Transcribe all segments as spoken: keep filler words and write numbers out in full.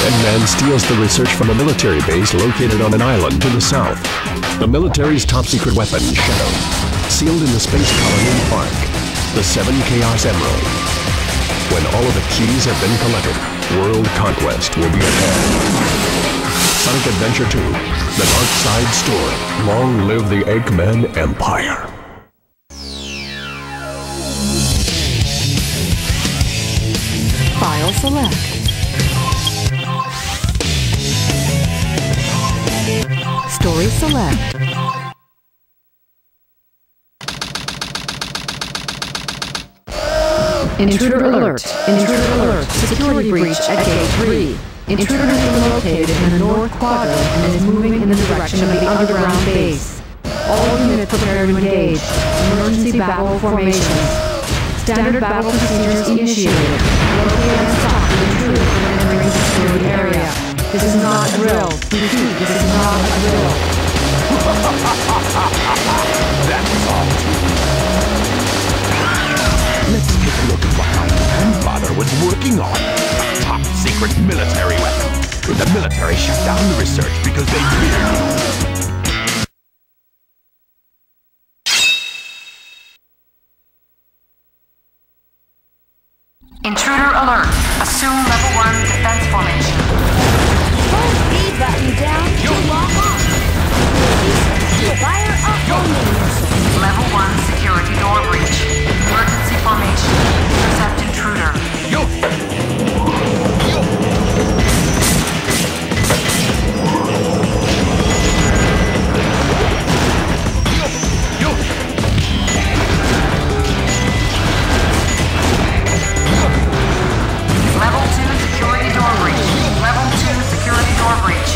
Eggman steals the research from a military base located on an island to the south. The military's top-secret weapon, Shadow, sealed in the space colony Ark, the seven Chaos Emeralds. When all of the keys have been collected, world conquest will be at hand. Sonic Adventure two, The Dark Side Story. Long live the Eggman Empire. File select. Story select. Intruder alert! Intruder alert! Security breach at gate three. Intruder has been located in the north quadrant and is moving in the direction of the underground base. All units prepare to engage. Emergency battle formations. Standard battle procedures initiated. Locate and stop the intruder from entering the security area. This is not a drill. Repeat, this is not a drill. That's all. Let's take a look at what my grandfather was working on. A top-secret military weapon. The military shut down the research because they feared it. Intruder alert. Assume level one defense formation. Hold B button down to lock on. Fire up homing missile. Level one security door breach. Emergency formation. Intercept intruder. Yo! Yo! Yo! Level two security door breach. Level two security door breach.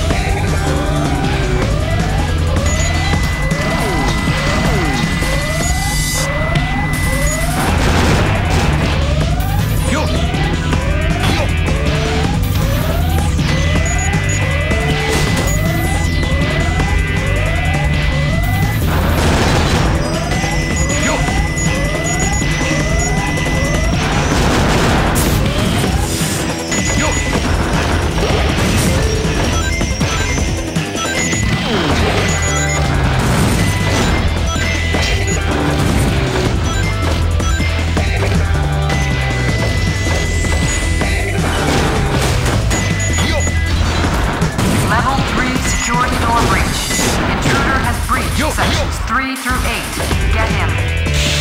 Sections three through eight. Get him.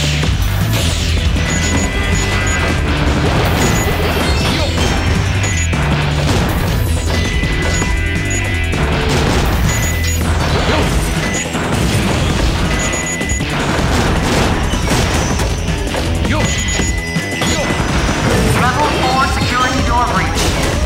Level four security door breach.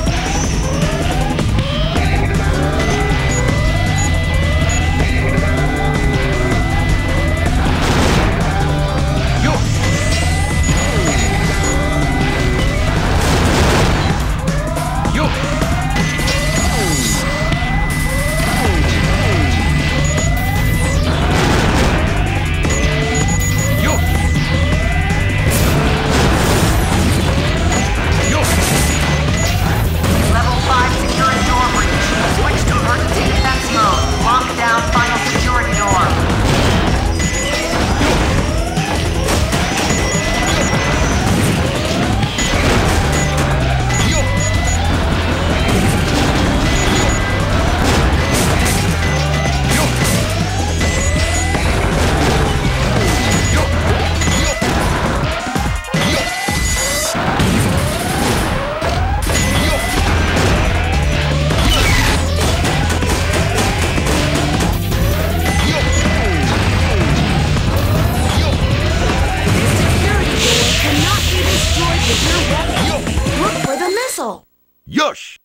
Yush!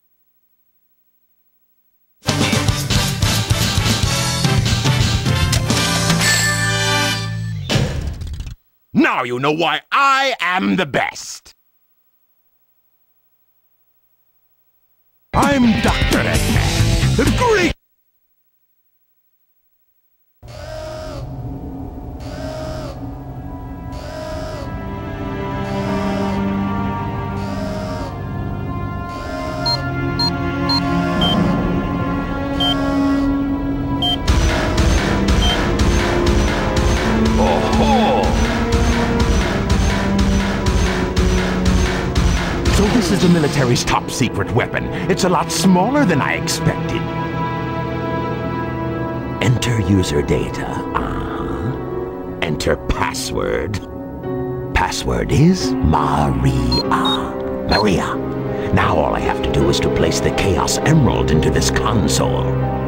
Now you know why I am the best. I'm Doctor Eggman, the great... the military's top-secret weapon. It's a lot smaller than I expected. Enter user data. Uh-huh. Enter password. Password is Maria. Maria. Now all I have to do is to place the Chaos Emerald into this console.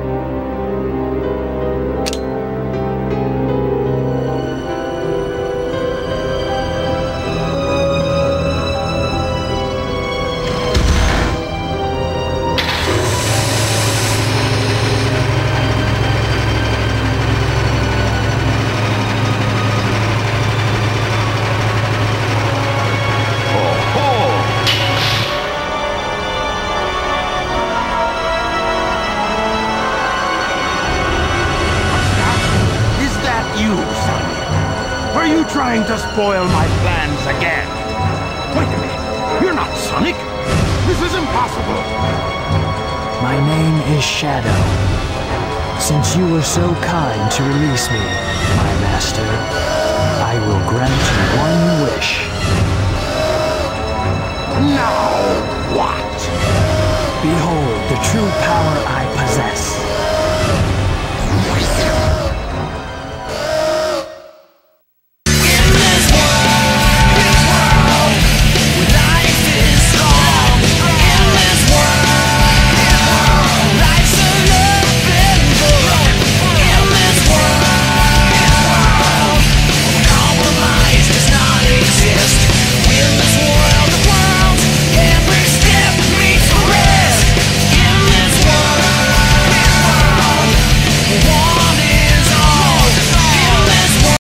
Trying to spoil my plans again. Wait a minute. You're not Sonic. This is impossible. My name is Shadow. Since you were so kind to release me, my master, I will grant you one wish. Now what? Behold the true power I possess.